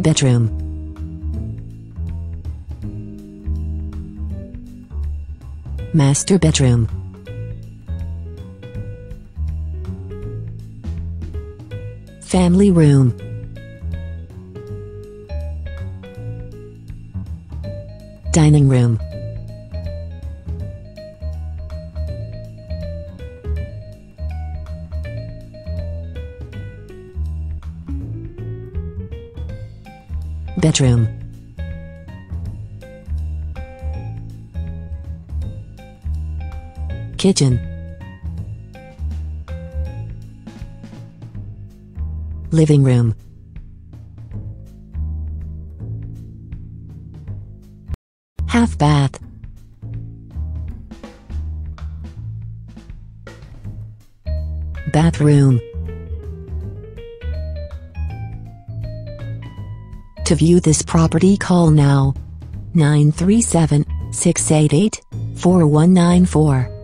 bedroom. Master bedroom. Family room. Dining room. Bedroom. Kitchen. Living room. Half bath. Bathroom. To view this property, call now 937-688-4194.